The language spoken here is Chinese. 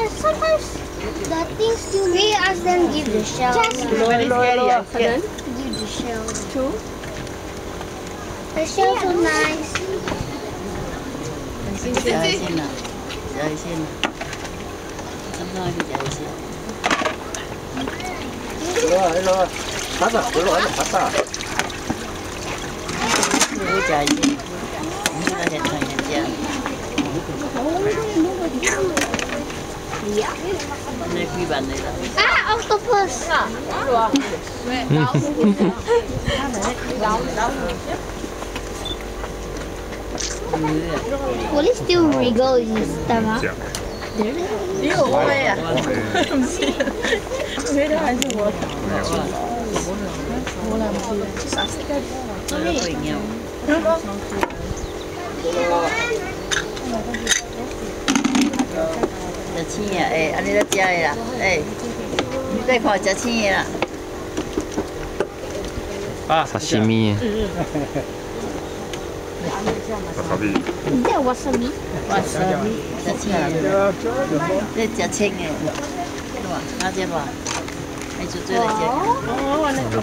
sometimes the things still. We ask them give the shell. Just Very scary. Give the shell. two. The shell so nice. 加一些呢，加一些呢，刚刚就加一些。 일로 받아, 일로 와서 받아. 이거加一些，你那些汤也加。那几版的了。 Ah, octopus. Will it still wriggle in his stomach? 你有会啊？不是，回头还是我。我来不是，啥时间？ 这个会尿。食青呀，哎，安尼在食的啦，哎，你再看食青的啦。 啊，沙西米。 Is that wasabi? wasabi，食青的，这食青的，喏，拿这吧，还就做来食。 哦，那个。